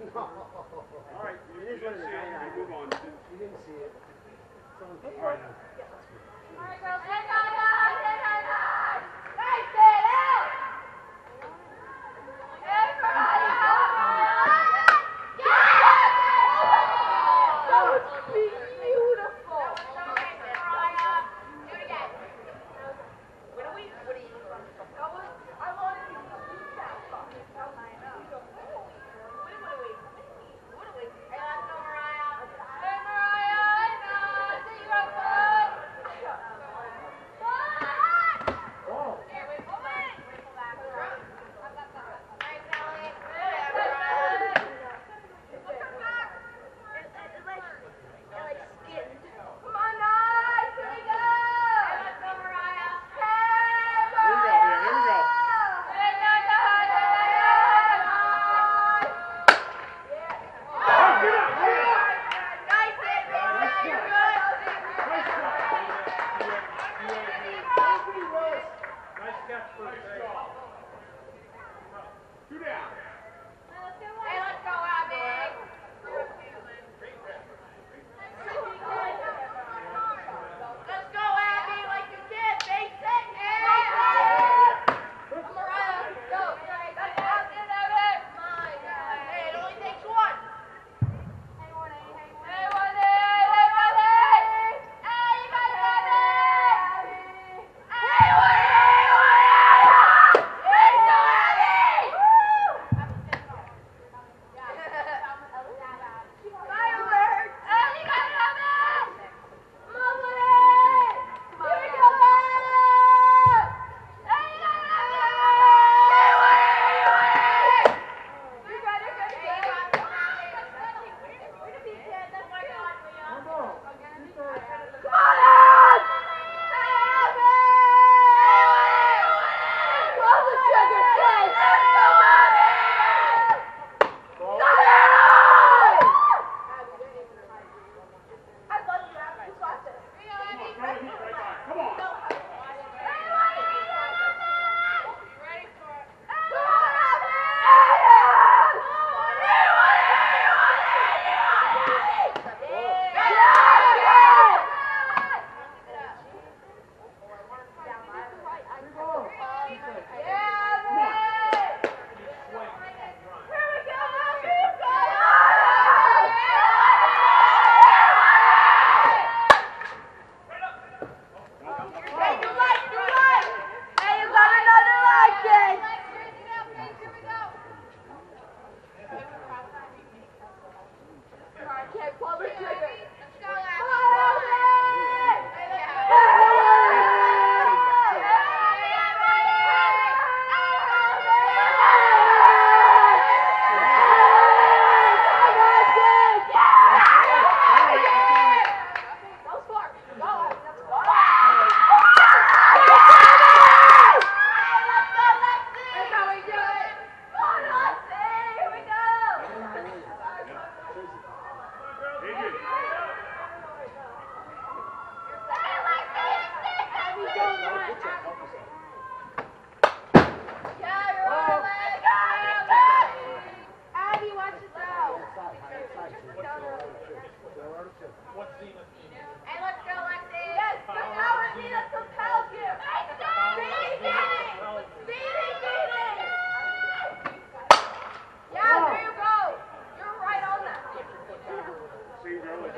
All right, you didn't see it. You move on. You didn't see it. All right. All right, girls. Hey, guys. Nice, stand out. Hey, Mariah. That was beautiful. Mariah. Do it again. What are you? I wanted to do that. What are we? Hey, let's go, Mariah. Hey, Mariah. Hey, see you up front. Oh. Here, wait, pull back. Nice, Ellie. Come on, nice. Here we go. Hey, let's go, Mariah. Hey, Here we go. Yeah, here we go. Hey, nice. Nice, Andy. You're good. Nice catch for the day. Two down. Hey, let's go, Abby. Let's go, Abby, like you did. Base it. Mariah, go. That's it, Abby. Hey, it only takes one. Hey, one A. Hey, one A. Hey, you got it, Abby. Hey, one A. Hey, go, Abby. Fireworks. Hey, you got it, Abby. Come on, one A. Here we go, Abby. Hey, you got it, Abby. Hey, one A. You're good. We're gonna be dead. That's my God, Leon. Come on. Keep going. Come on, Ed! Hey, Abby! Pull the trigger, Sid! Let's go, Abby! Got it! I love you, Abby. You got this. Come on. Hey, Abby! Ready for it? Come on, Abby! Pull the trigger. Let's go, Abby, watch it though. Hey, let's go, Lexi. Yes, good power, Tina. Compels you. Beating. Yeah, there you go. You're right on that. See you early.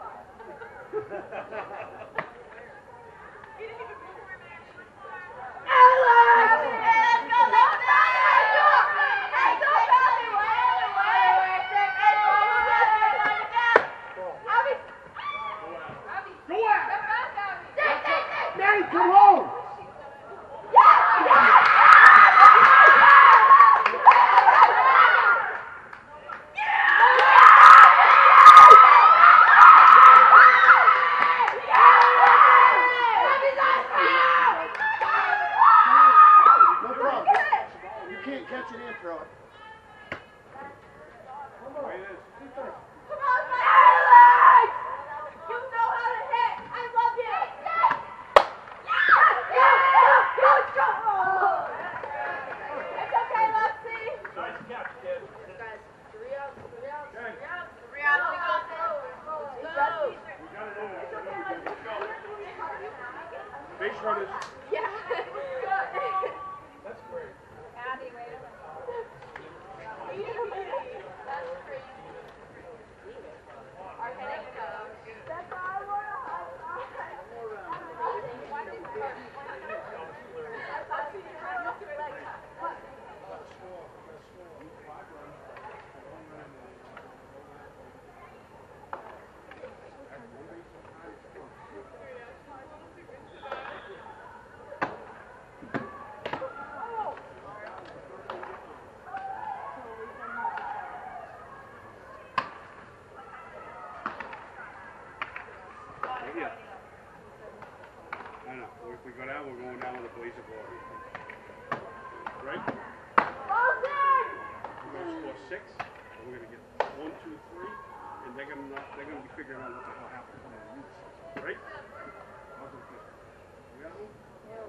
Manny, come home. No problem. You can't catch it and throw it. Come on. Keep going. Come on, Alex! You know how to hit. I love you. It's okay, Lexi. Nice catch, kid. Guys, 3 up. right? Wilson! We're gonna score 6, and we're gonna get 1, 2, 3, and they're gonna be figuring out what the hell happened. Right? You got one?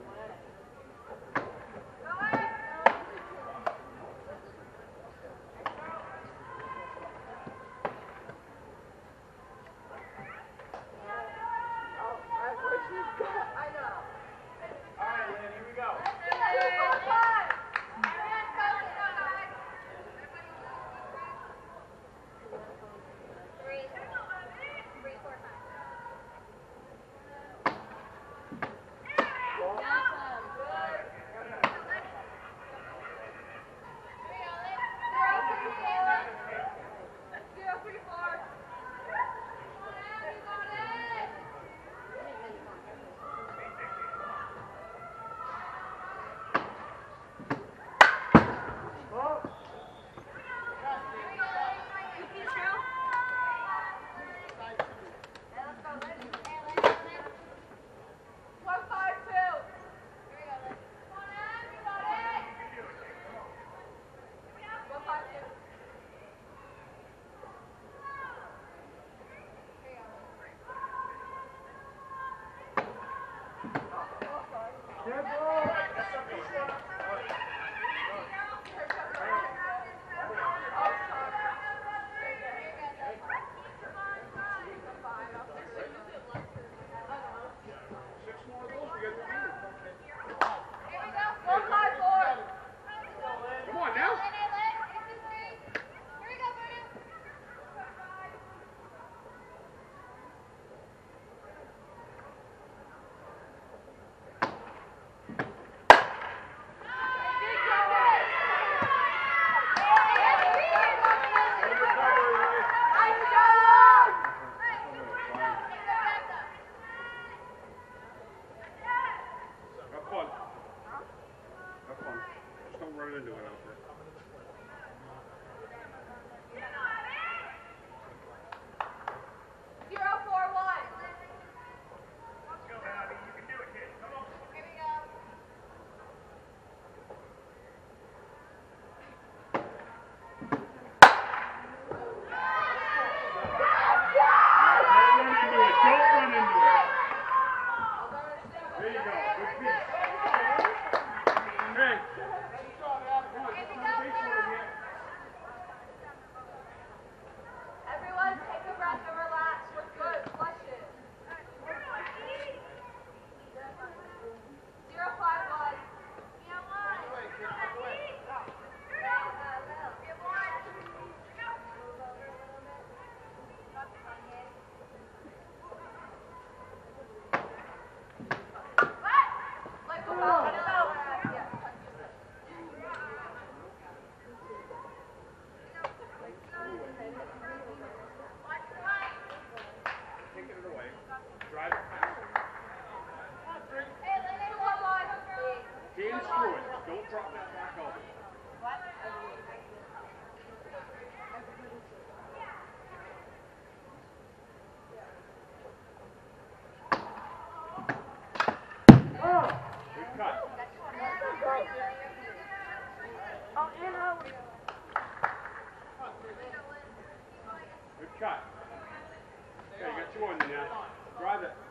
Cut. Okay, you got 2 on you now. Drive it.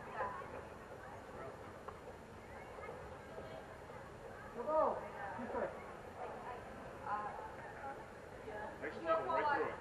Next level, right through it.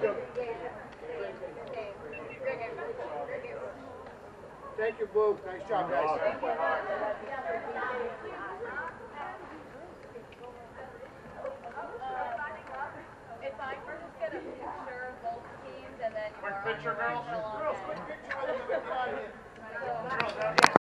Thank you, Boo. Nice job, guys. It's fine. We're just gonna picture both teams and then Quick picture, girls. Girls, quick picture.